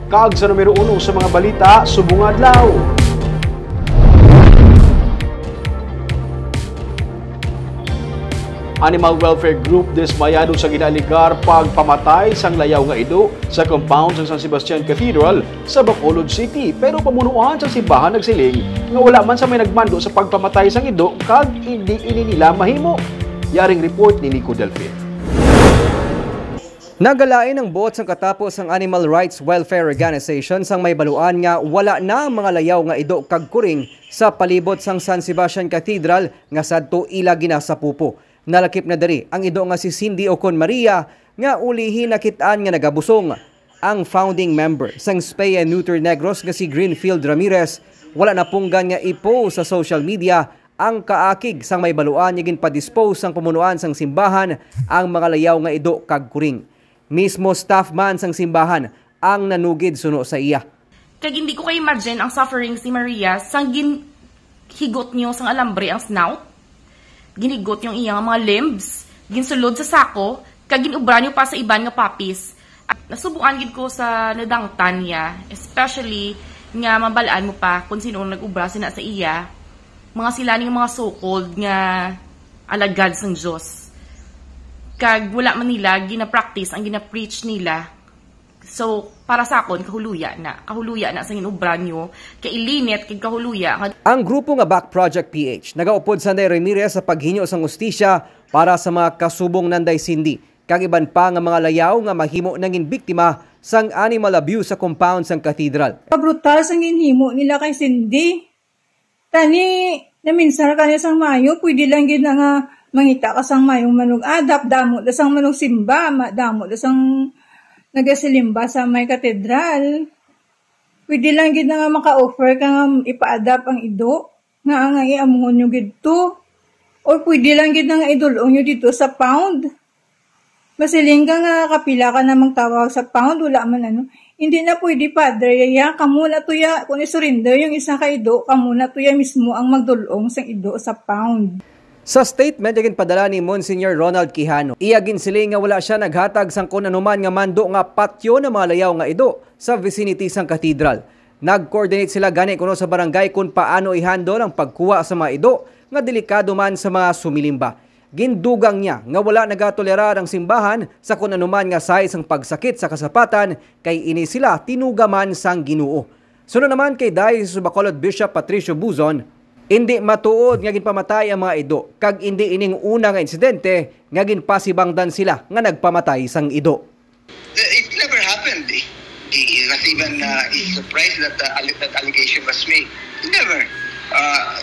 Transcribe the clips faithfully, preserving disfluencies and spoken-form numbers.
Kag sa numero uno sa mga balita, subong adlaw. Animal Welfare Group dismayado sa ginaligar pagpamatay sang layaw nga ido sa compound sa San Sebastian Cathedral sa Bacolod City. Pero pamunuan sa simbahan nagsiling nga wala man sa may nagmando sa pagpamatay sang ido kag hindi ini nila mahimo. Yaring report ni Nico Delfin. Nagalain ang buot sang katapos ang Animal Rights Welfare Organization sang may baluan nga wala na ang mga layaw nga ido kag kuring sa palibot sang San Sebastian Cathedral nga sadto ila ginasapupo. Nalakip na dari ang ido nga si Cindy Ocon Maria nga ulihi nakitaan nga nagabusong. Ang founding member sang Spay and Neuter Negros nga si Greenfield Ramirez wala na punggan nga i-post sa social media ang kaakig sang may baluan nga ginpa-dispose sang pamunuan sang simbahan ang mga layaw nga ido kag kuring. Mismo staff man sang simbahan ang nanugid suno sa iya. Kag hindi ko kay imagine ang suffering si Maria sang ginhigot niyo sang alambre ang snout. Ginigot yung iyang mga limbs, ginsulod sa sako, kag ginubra niyo pa sa iban nga papis. At nasubukan gid ko sa nadangtan niya, especially nga mabalaan mo pa kung sino nag-ubra sina sa iya, mga sila ning mga so-called nga alagad sang Dios. Kag wala man nila gina-practice ang gina-preach nila. So, para sa akon, kahuluya na. Kahuluya na sa ginubra nyo. Kailinit, kay kahuluya. Ang grupo nga Back Project P H nagaupod sa Nanday Ramirez sa paghinyo sang ustisya para sa mga kasubong Nanday Cindy. Kag iban pa nga mga layaw nga mahimo nangin biktima sang animal abuse sa compound sang cathedral. Brutal sang ginhimo nila kay Cindy. Tani, naminsar ka niya sang mayo, pwede lang gid na nga mangita ka sang mayong manug adap, damo da sang manug simba, damo da sang nagasilimba sa may katedral. Pwede lang gid na nga maka-offer ka nga ipa-adapt ang ido, nga nga iamuhon nyo gid to. Or pwede lang gid na nga idulong nyo dito sa pound. Masiling ka nga kapila ka namang tawag sa pound, wala man ano. Hindi na pwede, Padre, ya, kamo na tuya, kung isurrender yung isang ka ido, kamo na tuya mismo ang magdulong sa ido sa pound. Sa statement agin padala ni Monsignor Ronald Quijano, iyagin sila nga wala siya naghatag sang kun anuman nga mando nga patyo na mga layaw nga ido sa vicinity sang katedral. Nag-coordinate sila gani kuno sa barangay kung paano i-handle ang pagkuha sa mga ido nga delikado man sa mga sumilimba. Gindugang niya nga wala nagatolerar ang simbahan sa kun anuman nga size ang pagsakit sa kasapatan kay ini sila tinugaman sang Ginoo. Sunod naman kay Diocese of Bacolod Bishop Patricio Buzon, hindi matuod nga ginpamatay ang mga ido kag hindi ining una nga insidente nga ginpasibangdan sila nga nagpamatay sang ido. It never happened. He was even uh, surprised that uh, that allegation was made. It never. Uh,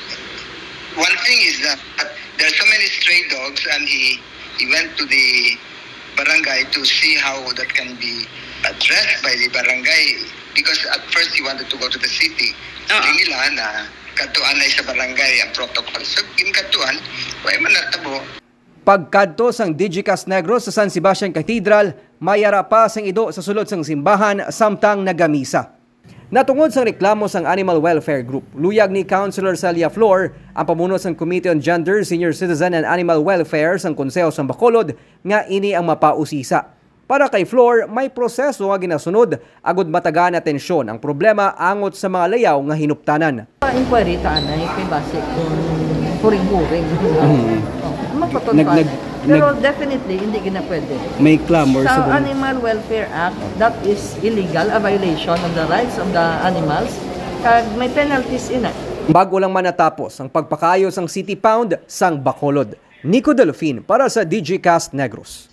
one thing is that there are so many stray dogs, and he he went to the barangay to see how that can be addressed by the barangay, because at first he wanted to go to the city. Uh-huh. Sabi nila na katuan na sa barangay ang protocol. So, katuan, wala man natabo. Pagkadto sang Digicast Negros sa San Sebastian Cathedral, mayara pa sang ido sa sulod sang simbahan samtang nagamisa. Natungod sang reklamo sang Animal Welfare Group, luyag ni Councilor Celia Flor ang pamuno sang Committee on Gender, Senior Citizen and Animal Welfare sang Konseho sang Bacolod nga ini ang mapausisa. Para kay Flor, may proseso nga ginasunod agud matagaan atensyon ang problema angot sa mga layaw nga hinuptanan. Inquiry ta anay kay base kung huring-huring. Magpatod nag, nag, Pero nag, definitely hindi gina pwede. May clamor sa sa Animal Welfare Act, that is illegal, a violation of the rights of the animals. Kag may penalties in it. Bago lang man natapos ang pagpakayo sang City Pound sang Bacolod. Nico Delfin para sa Digicast Negros.